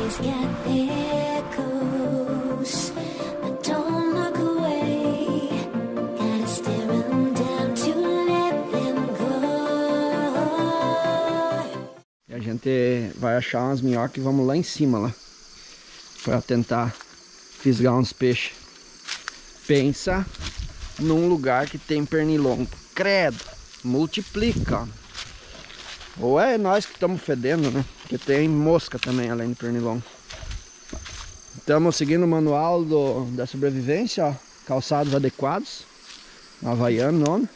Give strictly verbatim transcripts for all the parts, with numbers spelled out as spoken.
days get there goes, but don't look away. Gotta stare them down to let them go. E a gente vai achar umas minhocas e vamos lá em cima lá pra tentar fisgar uns peixes. Pensa num lugar que tem pernilongo. Credo, multiplica. Ou é nós que estamos fedendo, né? Porque tem mosca também, além de pernilongo. Estamos seguindo o manual do, da sobrevivência, ó. Calçados adequados. Havaiano, nome.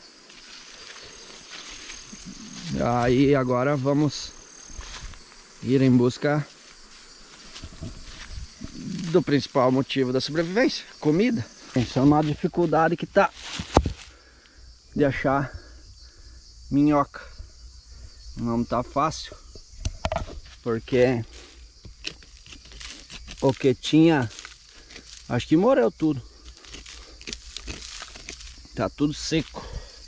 Aí agora vamos ir em busca do principal motivo da sobrevivência, comida. Essa é uma dificuldade que tá de achar minhoca. Não tá fácil, porque o que tinha, acho que morreu tudo. Tá tudo seco.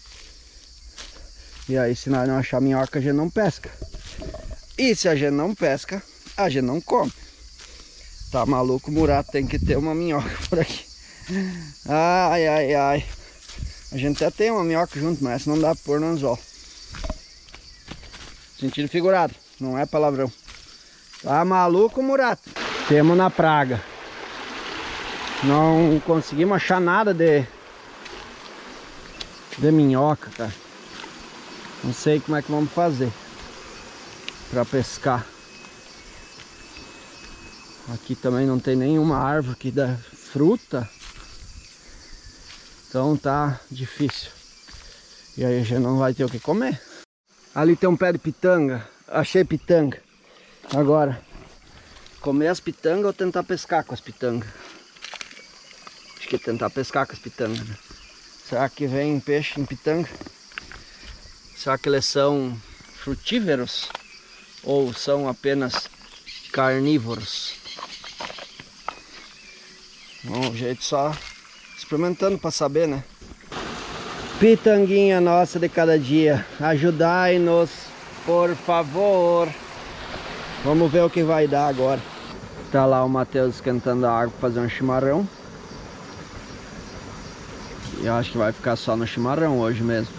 E aí, se nós não achar minhoca, a gente não pesca. E se a gente não pesca, a gente não come. Tá maluco, o Murato tem que ter uma minhoca por aqui. Ai, ai, ai. A gente até tem uma minhoca junto, mas essa não dá pra pôr no anzol. Sentido figurado, não é palavrão. Tá maluco, Murato? Temos na praga. Não conseguimos achar nada de de minhoca, cara. Não sei como é que vamos fazer pra pescar. Aqui também não tem nenhuma árvore que dá fruta. Então tá difícil. E aí a gente não vai ter o que comer. Ali tem um pé de pitanga. Achei pitanga. Agora, comer as pitangas ou tentar pescar com as pitangas? Acho que é tentar pescar com as pitangas, né? Será que vem peixe em pitanga? Será que eles são frutíferos? Ou são apenas carnívoros? Bom, o jeito só experimentando para saber, né? Pitanguinha nossa de cada dia, ajudai-nos, por favor. Vamos ver o que vai dar agora. Tá lá o Matheus esquentando a água para fazer um chimarrão. E eu acho que vai ficar só no chimarrão hoje mesmo.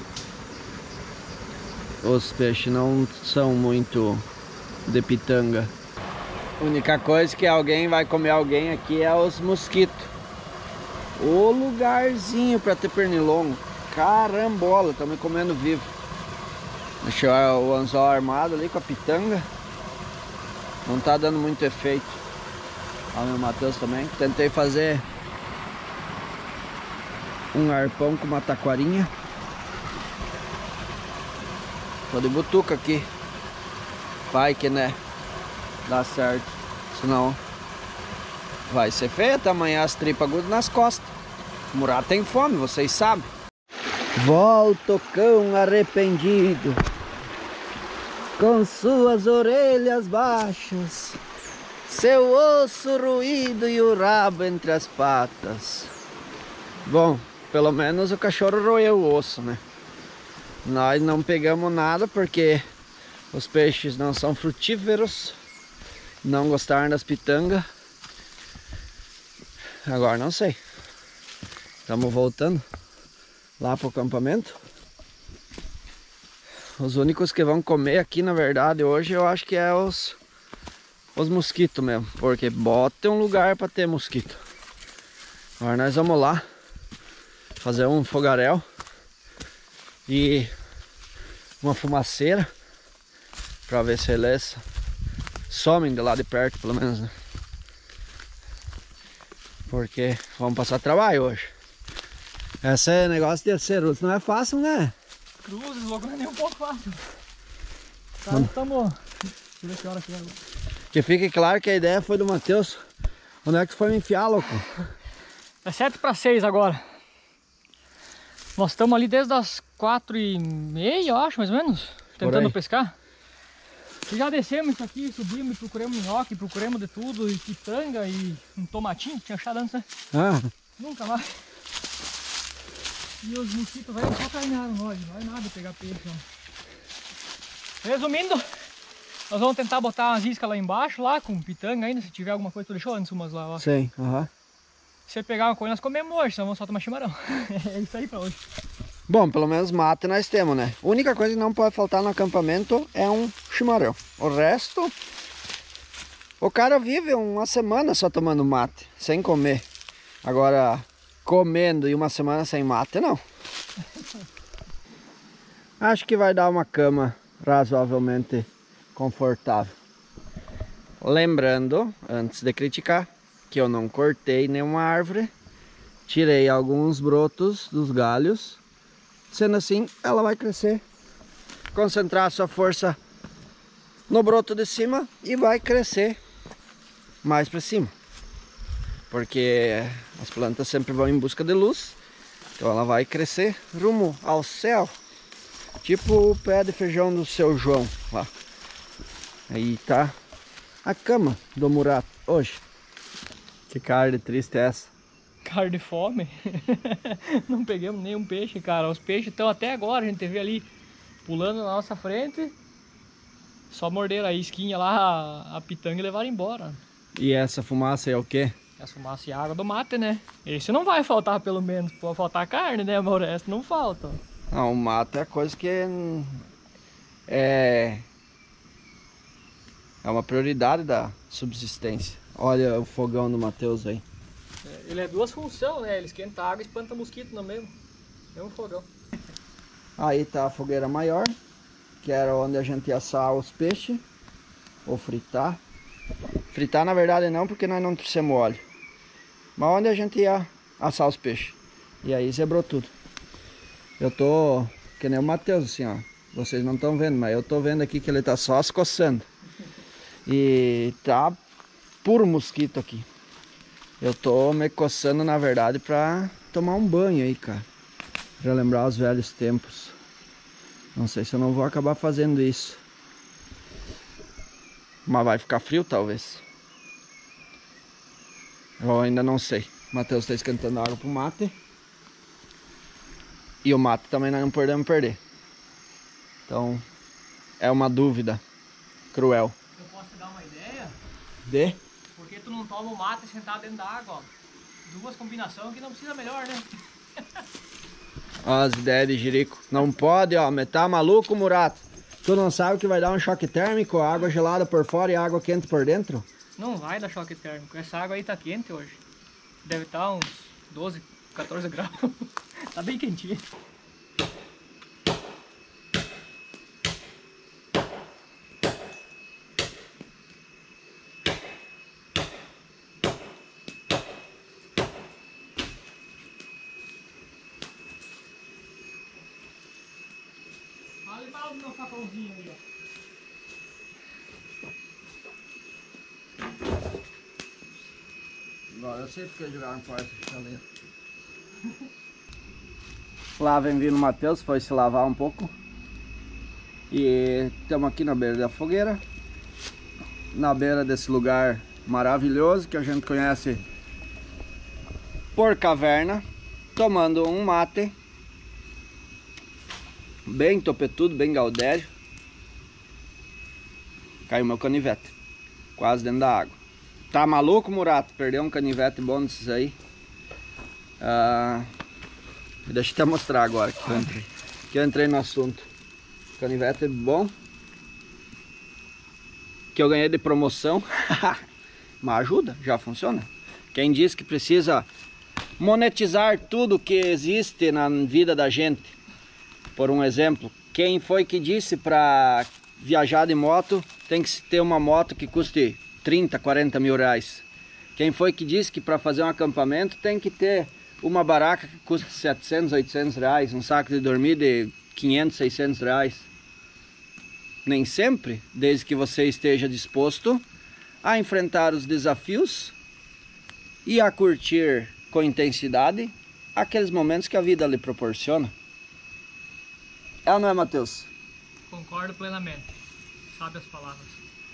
Os peixes não são muito de pitanga. A única coisa que alguém vai comer alguém aqui é os mosquitos. O lugarzinho para ter pernilongo. Carambola, estão me comendo vivo. Deixa o anzol armado ali com a pitanga. Não tá dando muito efeito. Olha o meu Matheus também. Tentei fazer um arpão com uma taquarinha. Tô de butuca aqui. Vai que né, dá certo. Senão vai ser feio até amanhã, as tripas agudam nas costas. O Murato tem fome, vocês sabem. Volta o cão arrependido, com suas orelhas baixas, seu osso ruído e o rabo entre as patas. Bom, pelo menos o cachorro roeu o osso, né? Nós não pegamos nada porque os peixes não são frutíferos. Não gostaram das pitangas. Agora não sei. Estamos voltando lá pro acampamento. Os únicos que vão comer aqui, na verdade, hoje eu acho que é os os mosquitos mesmo, porque bota um lugar para ter mosquito. Agora nós vamos lá fazer um fogaréu e uma fumaceira para ver se eles somem de lá de perto, pelo menos, né? Porque vamos passar trabalho hoje. Esse é negócio de aceroso, não é fácil, né? Cruzes, logo não é nem um pouco fácil. Tá, estamos... Deixa eu ver que hora que é. Que fique claro que a ideia foi do Matheus. Onde é que tu foi me enfiar, louco? É sete para seis agora. Nós estamos ali desde as quatro e meia, eu acho, mais ou menos, tentando pescar. E já descemos isso aqui, subimos, procuramos minhoca, procuramos de tudo, e pitanga e um tomatinho, tinha achado antes, né? Ah. Nunca mais. E os mosquitos vai só caminhar no nós, não vai nada pegar peixe, não. Resumindo, Nós vamos tentar botar umas iscas lá embaixo, lá com pitanga ainda, se tiver alguma coisa. Tu deixou antes umas lá, ó. Sim, aham. Uhum. Se você pegar uma coisa, nós comemos hoje, senão vamos só tomar chimarrão. É isso aí pra hoje. Bom, pelo menos mate nós temos, né? A única coisa que não pode faltar no acampamento é um chimarrão. O resto... O cara vive uma semana só tomando mate, sem comer. Agora, comendo e uma semana sem mate, não. Acho que vai dar uma cama razoavelmente confortável. Lembrando, antes de criticar, que eu não cortei nenhuma árvore. Tirei alguns brotos dos galhos. Sendo assim, ela vai crescer. Concentrar a sua força no broto de cima e vai crescer mais para cima. Porque as plantas sempre vão em busca de luz. Então ela vai crescer rumo ao céu. Tipo o pé de feijão do seu João lá. Aí tá a cama do Murato hoje. Que carne triste é essa? Carne de fome. Não pegamos nenhum peixe, cara. Os peixes estão até agora, a gente vê ali pulando na nossa frente. Só morderam a isquinha lá, a, a pitanga e levaram embora. E essa fumaça é o quê? Essa fumaça e água do mate, né? Esse não vai faltar, pelo menos. Pode faltar carne, né? Mas o resto não falta. Não, o mato é coisa que é, é uma prioridade da subsistência. Olha o fogão do Matheus aí. Ele é duas funções, né? Ele esquenta água e espanta mosquito no mesmo. Mesmo fogão. Aí tá a fogueira maior, que era onde a gente ia assar os peixes. Ou fritar. Fritar na verdade não, porque nós não trouxemos óleo. Mas onde a gente ia assar os peixes. E aí zebrou tudo. Eu tô, que nem o Matheus assim, ó. Vocês não estão vendo, mas eu tô vendo aqui que ele tá só se coçando. E tá puro mosquito aqui. Eu tô me coçando, na verdade, pra tomar um banho aí, cara. Pra lembrar os velhos tempos. Não sei se eu não vou acabar fazendo isso. Mas vai ficar frio, talvez. Eu ainda não sei. O Matheus tá esquentando água pro mate. E o mate também nós não podemos perder. Então, é uma dúvida cruel. Eu posso te dar uma ideia? De? Por que tu não toma o mate sentado dentro da água, ó? Duas combinações que não precisa melhor, né? Ó, as ideias de Jerico. Não pode, ó, mas tá maluco, Murato? Tu não sabe que vai dar um choque térmico? Água gelada por fora e água quente por dentro? Não vai dar choque térmico. Essa água aí tá quente hoje. Deve estar uns doze, quatorze graus. Tá bem quentinho. Olha o meu facãozinho aí, ó. Agora eu sei porque jogaram fora essa chaleira. Lá vem vindo o Matheus, foi se lavar um pouco. E estamos aqui na beira da fogueira. Na beira desse lugar maravilhoso que a gente conhece por caverna. Tomando um mate. Bem topetudo, bem gaudério. Caiu meu canivete. Quase dentro da água. Tá maluco, Murato? Perdeu um canivete bom desses aí. Ah, deixa eu até mostrar agora que eu entrei. Que eu entrei no assunto. Canivete bom. Que eu ganhei de promoção. Mas ajuda, já funciona. Quem diz que precisa monetizar tudo que existe na vida da gente. Por um exemplo, quem foi que disse para viajar de moto tem que ter uma moto que custe trinta, quarenta mil reais? Quem foi que disse que para fazer um acampamento tem que ter uma baraca que custa setecentos, oitocentos reais, um saco de dormir de quinhentos, seiscentos reais? Nem sempre, desde que você esteja disposto a enfrentar os desafios e a curtir com intensidade aqueles momentos que a vida lhe proporciona. É ou não é, Matheus? Concordo plenamente. Sabe as palavras.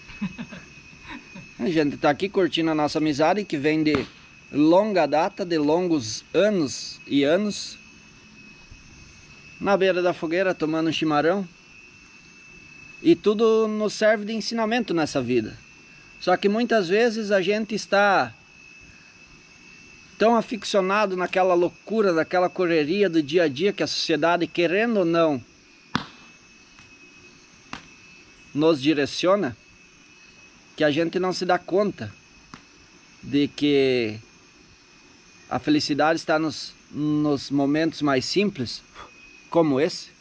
A gente tá aqui curtindo a nossa amizade, que vem de longa data, de longos anos e anos. Na beira da fogueira, tomando um chimarrão. E tudo nos serve de ensinamento nessa vida. Só que muitas vezes a gente está tão aficionado naquela loucura, daquela correria do dia a dia que a sociedade, querendo ou não, nos direciona, que a gente não se dá conta de que a felicidade está nos, nos momentos mais simples, como esse,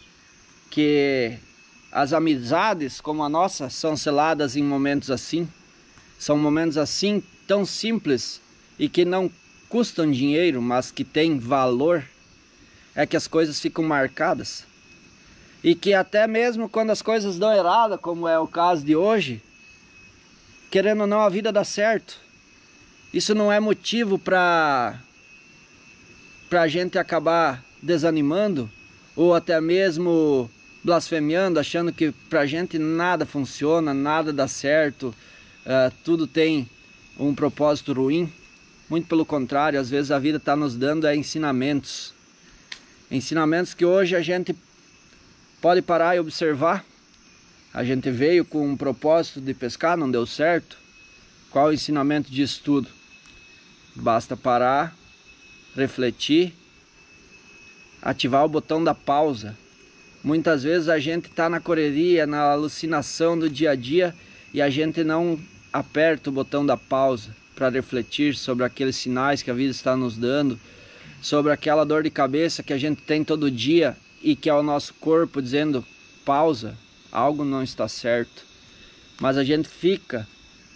que as amizades como a nossa são seladas em momentos assim, são momentos assim tão simples e que não custam dinheiro, mas que têm valor, é que as coisas ficam marcadas. E que até mesmo quando as coisas dão errado, como é o caso de hoje, querendo ou não, a vida dá certo. Isso não é motivo para para a gente acabar desanimando ou até mesmo blasfemiando, achando que pra gente nada funciona, nada dá certo, uh, tudo tem um propósito ruim. Muito pelo contrário, às vezes a vida está nos dando é, ensinamentos. Ensinamentos que hoje a gente pode parar e observar. A gente veio com um propósito de pescar, não deu certo. Qual o ensinamento disso tudo? Basta parar, refletir, ativar o botão da pausa. Muitas vezes a gente está na correria, na alucinação do dia a dia e a gente não aperta o botão da pausa para refletir sobre aqueles sinais que a vida está nos dando, sobre aquela dor de cabeça que a gente tem todo dia e que é o nosso corpo dizendo pausa, algo não está certo. Mas a gente fica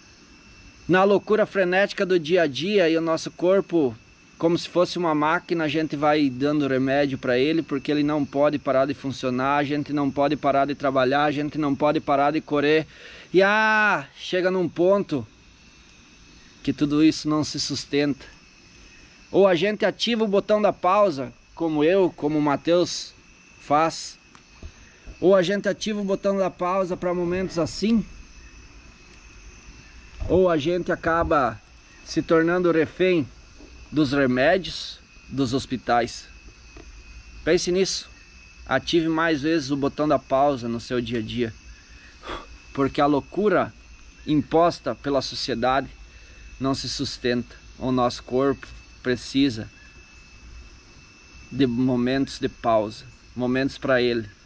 na loucura frenética do dia a dia e o nosso corpo, como se fosse uma máquina, a gente vai dando remédio para ele porque ele não pode parar de funcionar, a gente não pode parar de trabalhar, a gente não pode parar de correr. E ah, chega num ponto que tudo isso não se sustenta. Ou a gente ativa o botão da pausa, como eu, como o Matheus faz. Ou a gente ativa o botão da pausa para momentos assim. Ou a gente acaba se tornando refém dos remédios, dos hospitais. Pense nisso. Ative mais vezes o botão da pausa no seu dia a dia. Porque a loucura imposta pela sociedade não se sustenta. O nosso corpo precisa de momentos de pausa, momentos para ele.